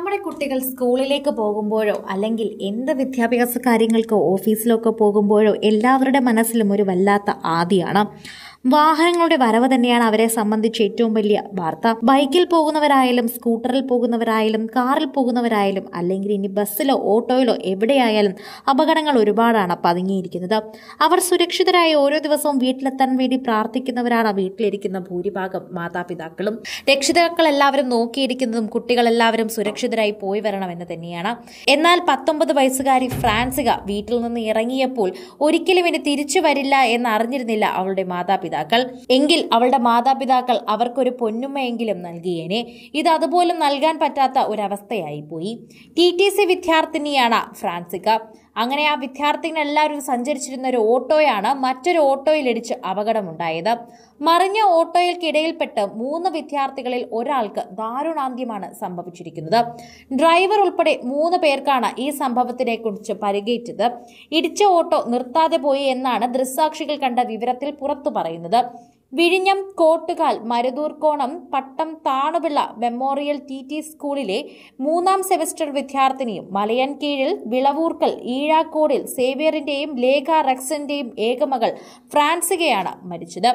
നമ്മുടെ കുട്ടികൾ സ്കൂളിലേക്ക് പോകുമ്പോഴോ അല്ലെങ്കിൽ എന്ത് വിദ്യാഭ്യാസ കാര്യങ്ങൾക്കോ ഓഫീസിലൊക്കെ പോകുമ്പോഴോ എല്ലാവരുടെ മനസ്സിലും ഒരു വല്ലാത്ത ആദിയാണ്. വാഹനങ്ങളുടെ വരവ് തന്നെയാണ് അവരെ സംബന്ധിച്ച് ഏറ്റവും വലിയ വാർത്ത. ബൈക്കിൽ പോകുന്നവരായാലും സ്കൂട്ടറിൽ പോകുന്നവരായാലും കാറിൽ പോകുന്നവരായാലും അല്ലെങ്കിൽ ഇനി ബസ്സിലോ ഓട്ടോയിലോ എവിടെയായാലും അപകടങ്ങൾ ഒരുപാടാണ് പതുങ്ങിയിരിക്കുന്നത്. അവർ സുരക്ഷിതരായി ഓരോ ദിവസവും വീട്ടിലെത്താൻ വേണ്ടി പ്രാർത്ഥിക്കുന്നവരാണ് വീട്ടിലിരിക്കുന്ന ഭൂരിഭാഗം മാതാപിതാക്കളും. രക്ഷിതാക്കൾ എല്ലാവരും നോക്കിയിരിക്കുന്നതും കുട്ടികളെല്ലാവരും സുരക്ഷിതരായി പോയി വരണമെന്ന് തന്നെയാണ്. എന്നാൽ 19 വയസ്സുകാരി ഫ്രാൻസിക വീട്ടിൽ നിന്ന് ഇറങ്ങിയപ്പോൾ ഒരിക്കലും ഇനി തിരിച്ചു വരില്ല എന്നറിഞ്ഞിരുന്നില്ല അവളുടെ മാതാപിതാക്കൾ. എങ്കിൽ അവളുടെ മാതാപിതാക്കൾ അവർക്കൊരു പൊന്നുമ്മയെങ്കിലും നൽകിയേനെ. ഇത് അതുപോലും നൽകാൻ പറ്റാത്ത ഒരവസ്ഥയായി പോയി. TTC വിദ്യാർത്ഥിനിയാണ് ഫ്രാൻസിക. അങ്ങനെ ആ വിദ്യാർത്ഥികൾ എല്ലാവരും സഞ്ചരിച്ചിരുന്ന ഒരു ഓട്ടോയാണ് മറ്റൊരു ഓട്ടോയിലിടിച്ച് അപകടമുണ്ടായത്. മറിഞ്ഞ ഓട്ടോയിൽക്കിടയിൽപ്പെട്ട് 3 വിദ്യാർത്ഥികളിൽ ഒരാൾക്ക് ദാരുണാന്ത്യമാണ് സംഭവിച്ചിരിക്കുന്നത്. ഡ്രൈവർ ഉൾപ്പെടെ 3 പേർക്കാണ് ഈ സംഭവത്തിനെ കുറിച്ച് പരിക്കേറ്റത്. ഇടിച്ച ഓട്ടോ നിർത്താതെ പോയി എന്നാണ് ദൃക്സാക്ഷികൾ കണ്ട വിവരത്തിൽ പുറത്തു പറയുന്നത്. വിഴിഞ്ഞം കോട്ടുകാൽ മരുതൂർക്കോണം പട്ടം താണുപിള്ള മെമ്മോറിയൽ TT സ്കൂളിലെ 3ാം സെമസ്റ്റർ വിദ്യാർത്ഥിനിയും മലയൻകീഴിൽ വിളവൂർക്കൽ ഈഴാക്കോടിൽ സേവ്യറിന്റെയും ലേഖ റെക്സിന്റെയും ഏകമകൾ ഫ്രാൻസികയാണ് മരിച്ചത്.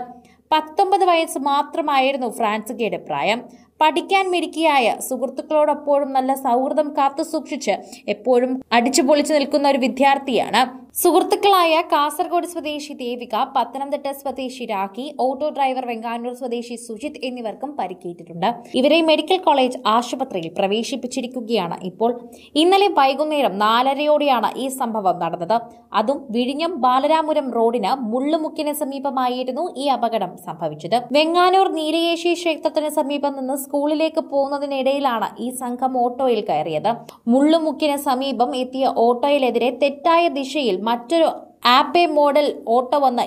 19 വയസ്സ് മാത്രമായിരുന്നു ഫ്രാൻസികയുടെ പ്രായം. പഠിക്കാൻ മിടുക്കിയായ സുഹൃത്തുക്കളോടൊപ്പോഴും നല്ല സൗഹൃദം കാത്തുസൂക്ഷിച്ച് എപ്പോഴും അടിച്ചു പൊളിച്ചു നിൽക്കുന്ന ഒരു വിദ്യാർത്ഥിയാണ്. സുഹൃത്തുക്കളായ കാസർഗോഡ് സ്വദേശി ദേവിക, പത്തനംതിട്ട സ്വദേശി രാഖി, ഓട്ടോ ഡ്രൈവർ വെങ്ങാനൂർ സ്വദേശി സുജിത് എന്നിവർക്കും പരിക്കേറ്റിട്ടുണ്ട്. ഇവരെ മെഡിക്കൽ കോളേജ് ആശുപത്രിയിൽ പ്രവേശിപ്പിച്ചിരിക്കുകയാണ് ഇപ്പോൾ. ഇന്നലെ വൈകുന്നേരം 4:30യോടെയാണ് ഈ സംഭവം നടന്നത്. അതും വിഴിഞ്ഞം ബാലരാമപുരം റോഡിന് മുള്ളുമുക്കിന് സമീപമായിരുന്നു ഈ അപകടം സംഭവിച്ചത്. വെങ്ങാനൂർ നീലയേശി ക്ഷേത്രത്തിന് സമീപം നിന്ന് സ്കൂളിലേക്ക് പോകുന്നതിനിടയിലാണ് ഈ സംഘം ഓട്ടോയിൽ കയറിയത്. മുള്ളുമുക്കിന് സമീപം എത്തിയ ഓട്ടോയിലെതിരെ തെറ്റായ ദിശയിൽ മറ്റൊരു ആപ്പെ മോഡൽ ഓട്ടോ വന്ന്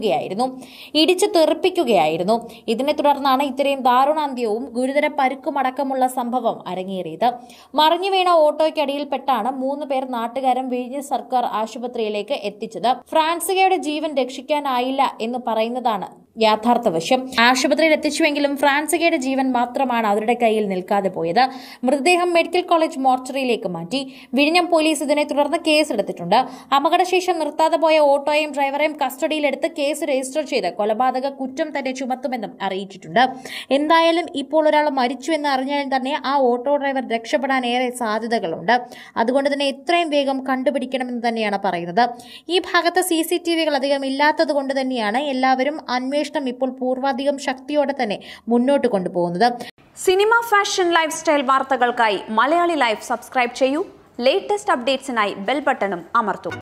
ഇടിച്ചു തെറിപ്പിക്കുകയായിരുന്നു. ഇതിനെ തുടർന്നാണ് ഇത്രയും ദാരുണാന്ത്യവും ഗുരുതര പരുക്കുമടക്കമുള്ള സംഭവം അരങ്ങേറിയത്. മറിഞ്ഞു വീണ ഓട്ടോയ്ക്കടിയിൽപ്പെട്ടാണ് 3 പേർ നാട്ടുകാരും വിഴിഞ്ഞ സർക്കാർ ആശുപത്രിയിലേക്ക് എത്തിച്ചത്. ഫ്രാൻസികയുടെ ജീവൻ രക്ഷിക്കാനായില്ല എന്ന് പറയുന്നതാണ് യാഥാർത്ഥ വശം. ആശുപത്രിയിൽ എത്തിച്ചുവെങ്കിലും ഫ്രാൻസികയുടെ ജീവൻ മാത്രമാണ് അവരുടെ കയ്യിൽ നിൽക്കാതെ പോയത്. മൃതദേഹം മെഡിക്കൽ കോളേജ് മോർച്ചറിയിലേക്ക് മാറ്റി. വിഴിഞ്ഞം പോലീസ് ഇതിനെ തുടർന്ന് കേസെടുത്തിട്ടുണ്ട്. അപകടശേഷം നിർത്താതെ പോയ ഓട്ടോയും ഡ്രൈവറെയും കസ്റ്റഡിയിലെടുത്ത് കേസ് രജിസ്റ്റർ ചെയ്ത് കൊലപാതക കുറ്റം തന്നെ ചുമത്തുമെന്നും അറിയിച്ചിട്ടുണ്ട്. എന്തായാലും ഇപ്പോൾ ഒരാൾ മരിച്ചു എന്ന് അറിഞ്ഞാൽ തന്നെ ആ ഓട്ടോ ഡ്രൈവർ രക്ഷപ്പെടാൻ ഏറെ സാധ്യതകളുണ്ട്. അതുകൊണ്ട് തന്നെ എത്രയും വേഗം കണ്ടുപിടിക്കണമെന്ന് തന്നെയാണ് പറയുന്നത്. ഈ ഭാഗത്ത് CCTVകൾ അധികം ഇല്ലാത്തത് കൊണ്ട് തന്നെയാണ് എല്ലാവരും അന്വേഷണം ഇപ്പോൾ പൂർവാധികം ശക്തിയോടെ തന്നെ മുന്നോട്ട് കൊണ്ടുപോകുന്നത്. സിനിമ, ഫാഷൻ, ലൈഫ് സ്റ്റൈൽ വാർത്തകൾക്കായി മലയാളി ലൈഫ് സബ്സ്ക്രൈബ് ചെയ്യൂ. ലേറ്റസ്റ്റ് അപ്ഡേറ്റ്സിനായി ബെൽ ബട്ടണും അമർത്തൂ.